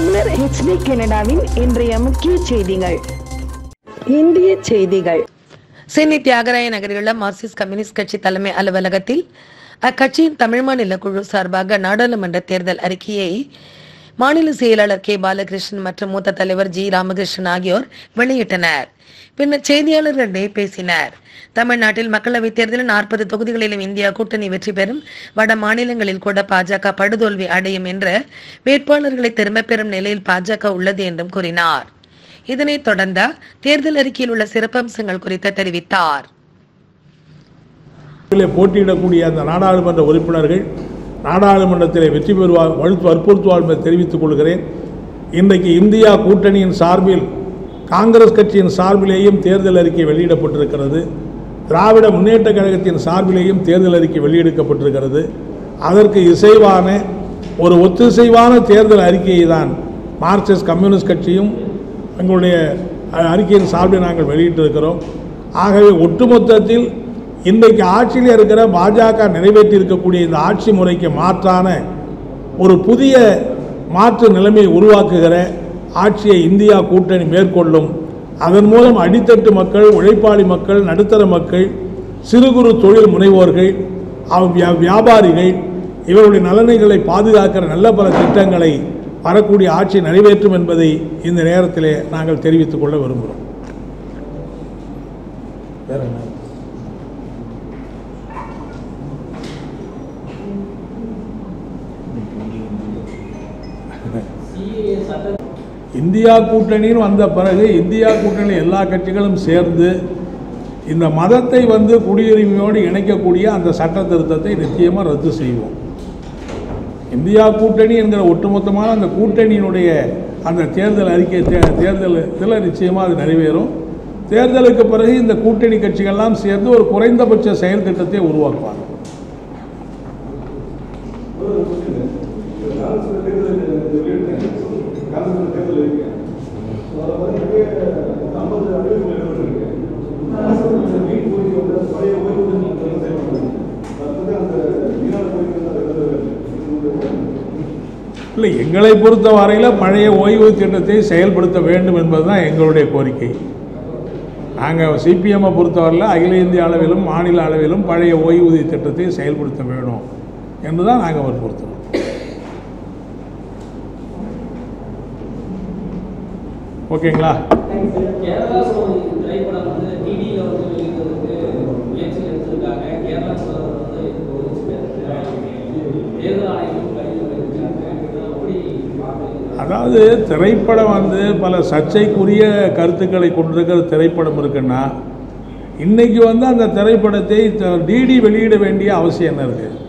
தமிழர் HD கனடாவின் இன்றைய முக்கிய செய்திகள். இந்திய செய்திகள். சென்னை தியாகராய நகரில் உள்ள மார்க்சிஸ்ட் கம்யூனிஸ்ட் கட்சி தலைமை அலுவலகத்தில் அக்கட்சியின் தமிழ் மாநில குழு சார்பாக நாடாளுமன்ற தேர்தல் அறிக்கையை மாநில செயலாளர் கே பாலகிருஷ்ணன் மற்றும் மூத்த தலைவர் ஜி ராமகிருஷ்ணன் ஆகியோர் வெளியிட்டனர். பின்னர் செய்தியாளர்களிடையே பேசினர். தமிழ்நாட்டில் மக்களவைத் தேர்தலில் 40 தொகுதிகளிலும் இந்தியா கூட்டணி வெற்றி பெறும், வட மாநிலங்களில் கூட பாஜக படுதோல்வி அடையும் என்ற வேட்பாளர்களை திரும்பப் பெறும் நிலையில் பாஜக உள்ளது என்றும் கூறினார். இதனைத் தொடர்ந்து தேர்தல் அறிக்கையில் உள்ள சிறப்பம்சங்கள் குறித்து தெரிவித்தார். போட்டியிடக்கூடிய அந்த நாடாளுமன்ற உறுப்பினர்கள் நாடாளுமன்றத்தில் வெற்றி பெறுவார் வற்புறுத்துவார் என்பதை தெரிவித்துக் கொள்கிறேன். இன்றைக்கு இந்தியா கூட்டணியின் சார்பில் காங்கிரஸ் கட்சியின் சார்பிலேயும் தேர்தல் அறிக்கை வெளியிடப்பட்டிருக்கிறது. திராவிட முன்னேற்ற கழகத்தின் சார்பிலேயும் தேர்தல் அறிக்கை வெளியிடப்பட்டிருக்கிறது. அதற்கு இசைவான ஒரு ஒத்திசைவான தேர்தல் அறிக்கையை தான் மார்க்சிஸ்ட் கம்யூனிஸ்ட் கட்சியும் எங்களுடைய அறிக்கையின் சார்பில் நாங்கள் வெளியிட்டிருக்கிறோம். ஆகவே ஒட்டுமொத்தத்தில் இன்றைக்கு ஆட்சியில் இருக்கிற பாஜக நிறைவேற்றி இருக்கக்கூடிய இந்த ஆட்சி முறைக்கு மாற்றான ஒரு புதிய மாற்று நிலைமையை உருவாக்குகிற ஆட்சியை இந்தியா கூட்டணி மேற்கொள்ளும். அதன் மூலம் அடித்தட்டு மக்கள், உழைப்பாளி மக்கள், நடுத்தர மக்கள், சிறு குறு தொழில் முனைவோர்கள், வியாபாரிகள் இவருடைய நலன்களை பாதுகாக்கிற நல்ல பல திட்டங்களை வரக்கூடிய ஆட்சி நிறைவேற்றும் என்பதை இந்த நேரத்திலே நாங்கள் தெரிவித்துக் கொள்ள விரும்புகிறோம். இந்தியா கூட்டணின்னு வந்த பிறகு இந்தியா கூட்டணியில் எல்லா கட்சிகளும் சேர்ந்து இந்த மதத்தை குடியுரிமையோடு இணைக்கக்கூடிய அந்த சட்ட திருத்தத்தை நிச்சயமாக ரத்து செய்வோம். இந்தியா கூட்டணி என்கிற ஒட்டுமொத்தமான அந்த கூட்டணியினுடைய அந்த தேர்தல் அறிக்கை தேர்தலில் நிச்சயமாக அது நிறைவேறும். தேர்தலுக்கு பிறகு இந்த கூட்டணி கட்சிகள்லாம் சேர்ந்து ஒரு குறைந்தபட்ச செயல் திட்டத்தை உருவாக்குவாங்க. இல்லை, எங்களை பொறுத்த வரையில் பழைய ஓய்வு திட்டத்தை செயல்படுத்த வேண்டும் என்பதுதான் எங்களுடைய கோரிக்கை. நாங்கள் சிபிஎம்மை பொறுத்தவரையில் அகில இந்திய அளவிலும் மாநில அளவிலும் பழைய ஓய்வூதிய திட்டத்தை செயல்படுத்த வேணும் என்றுதான் நாங்கள் வற்புறுத்துறோம். ஓகேங்களா? அதாவது திரைப்படம் பல சர்ச்சைக்குரிய கருத்துக்களை கொண்டிருக்கிற திரைப்படம் இருக்குன்னா இன்னைக்கு அந்த திரைப்படத்தை டிடி வெளியிட வேண்டிய அவசியம் என்ன இருக்குது?